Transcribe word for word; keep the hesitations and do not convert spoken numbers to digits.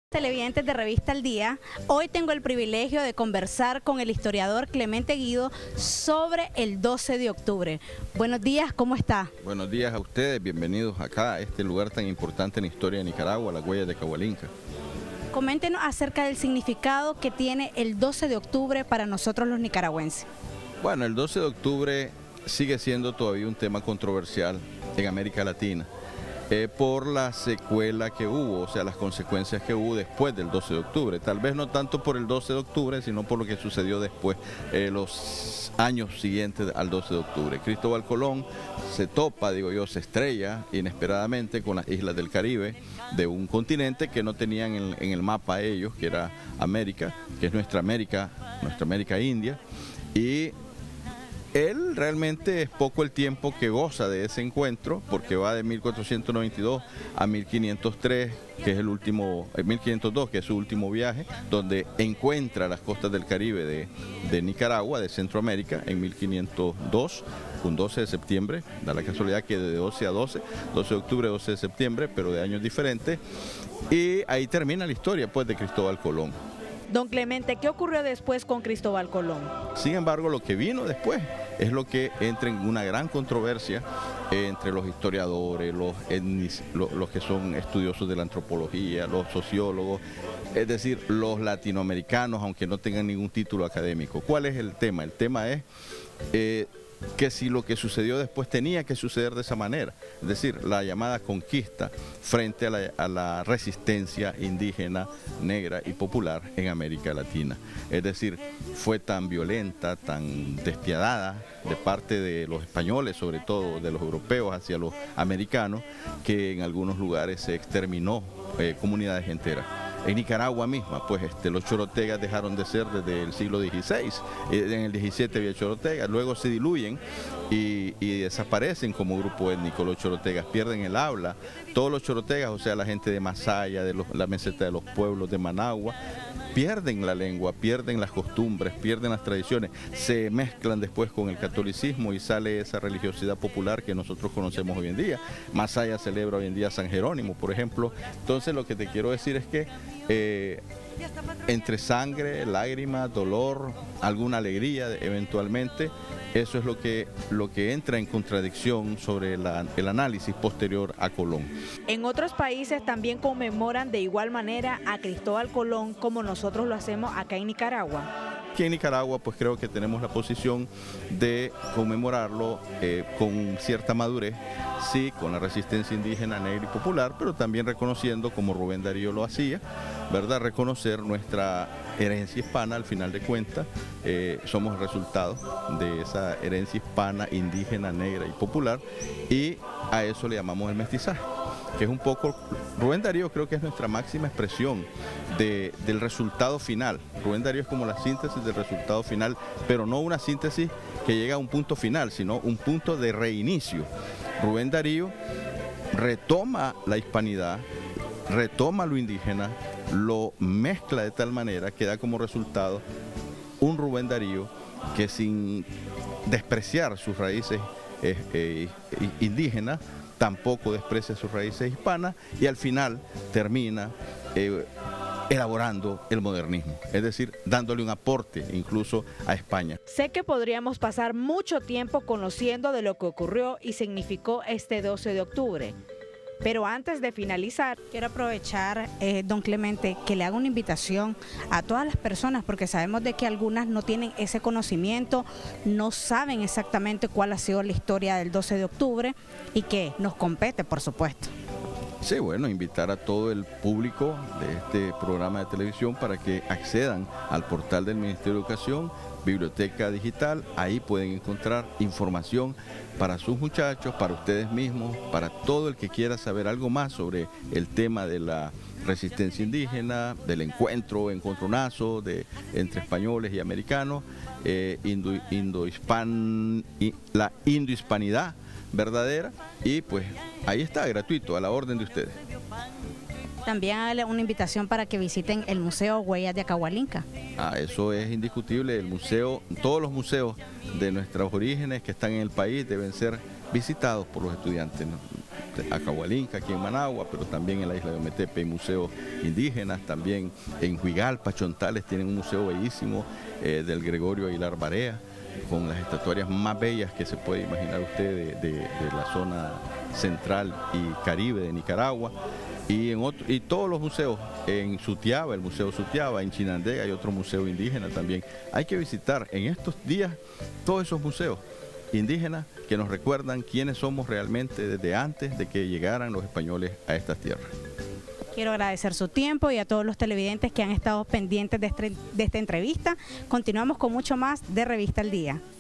Televidentes de Revista Al Día, hoy tengo el privilegio de conversar con el historiador Clemente Guido sobre el doce de octubre. Buenos días, ¿cómo está? Buenos días a ustedes, bienvenidos acá a este lugar tan importante en la historia de Nicaragua, las huellas de Cahualinca. Coméntenos acerca del significado que tiene el doce de octubre para nosotros los nicaragüenses. Bueno, el doce de octubre sigue siendo todavía un tema controversial en América Latina. Eh, por la secuela que hubo, o sea, las consecuencias que hubo después del doce de octubre. Tal vez no tanto por el doce de octubre, sino por lo que sucedió después, eh, los años siguientes al doce de octubre. Cristóbal Colón se topa, digo yo, se estrella inesperadamente con las islas del Caribe, de un continente que no tenían en, en el mapa ellos, que era América, que es nuestra América, nuestra América India, y él realmente es poco el tiempo que goza de ese encuentro, porque va de mil cuatrocientos noventa y dos a mil quinientos tres, que es el último, mil quinientos dos, que es su último viaje, donde encuentra las costas del Caribe de, de Nicaragua, de Centroamérica, en mil quinientos dos, un doce de septiembre, da la casualidad que de doce a doce, doce de octubre, doce de septiembre, pero de años diferentes, y ahí termina la historia pues de Cristóbal Colón. Don Clemente, ¿qué ocurrió después con Cristóbal Colón? Sin embargo, lo que vino después es lo que entra en una gran controversia entre los historiadores, los, etnis, los, los que son estudiosos de la antropología, los sociólogos, es decir, los latinoamericanos, aunque no tengan ningún título académico. ¿Cuál es el tema? El tema es eh, que si lo que sucedió después tenía que suceder de esa manera, es decir, la llamada conquista frente a la, a la resistencia indígena, negra y popular en América Latina. Es decir, fue tan violenta, tan despiadada de parte de los españoles, sobre todo de los europeos hacia los americanos, que en algunos lugares se exterminó eh, comunidades enteras. En Nicaragua misma, pues este, los chorotegas dejaron de ser desde el siglo dieciséis, en el diecisiete había chorotegas, luego se diluyen y, y desaparecen como grupo étnico. Los chorotegas pierden el habla, todos los chorotegas, o sea, la gente de Masaya, de los, la meseta de los pueblos de Managua, pierden la lengua, pierden las costumbres, pierden las tradiciones, se mezclan después con el catolicismo y sale esa religiosidad popular que nosotros conocemos hoy en día. Masaya celebra hoy en día San Jerónimo, por ejemplo. Entonces lo que te quiero decir es que eh, entre sangre, lágrimas, dolor, alguna alegría eventualmente, eso es lo que, lo que entra en contradicción sobre la, el análisis posterior a Colón. En otros países también conmemoran de igual manera a Cristóbal Colón como nosotros lo hacemos acá en Nicaragua. Aquí en Nicaragua pues creo que tenemos la posición de conmemorarlo eh, con cierta madurez, sí, con la resistencia indígena, negra y popular, pero también reconociendo, como Rubén Darío lo hacía, ¿verdad?, reconocer nuestra herencia hispana. Al final de cuentas, eh, somos el resultado de esa herencia hispana, indígena, negra y popular, y a eso le llamamos el mestizaje, que es un poco, Rubén Darío creo que es nuestra máxima expresión de, del resultado final. Rubén Darío es como la síntesis del resultado final, pero no una síntesis que llega a un punto final, sino un punto de reinicio. Rubén Darío retoma la hispanidad, retoma lo indígena, lo mezcla de tal manera que da como resultado un Rubén Darío que, sin despreciar sus raíces eh, eh, indígenas, tampoco desprecia sus raíces hispanas, y al final termina eh, elaborando el modernismo, es decir, dándole un aporte incluso a España. Sé que podríamos pasar mucho tiempo conociendo de lo que ocurrió y significó este doce de octubre. Pero antes de finalizar, quiero aprovechar, eh, don Clemente, que le haga una invitación a todas las personas, porque sabemos de que algunas no tienen ese conocimiento, no saben exactamente cuál ha sido la historia del doce de octubre y que nos compete, por supuesto. Sí, bueno, invitar a todo el público de este programa de televisión para que accedan al portal del Ministerio de Educación, Biblioteca Digital. Ahí pueden encontrar información para sus muchachos, para ustedes mismos, para todo el que quiera saber algo más sobre el tema de la resistencia indígena, del encuentro, encontronazo de, entre españoles y americanos, eh, indo, indohispan, la indohispanidad verdadera, y pues ahí está, gratuito, a la orden de ustedes. También una invitación para que visiten el Museo Huellas de Cahualinca. Ah, eso es indiscutible. El museo, todos los museos de nuestros orígenes que están en el país deben ser visitados por los estudiantes, ¿no? Acahualinca, aquí en Managua, pero también en la isla de Ometepe hay museos indígenas, también en Huigalpa, Chontales, tienen un museo bellísimo eh, del Gregorio Aguilar Barea, con las estatuarias más bellas que se puede imaginar usted de, de, de la zona central y caribe de Nicaragua. Y, en otro, y todos los museos, en Sutiaba, el Museo Sutiaba, en Chinandega hay otro museo indígena también. Hay que visitar en estos días todos esos museos indígenas que nos recuerdan quiénes somos realmente desde antes de que llegaran los españoles a estas tierras. Quiero agradecer su tiempo y a todos los televidentes que han estado pendientes de, este, de esta entrevista. Continuamos con mucho más de Revista al Día.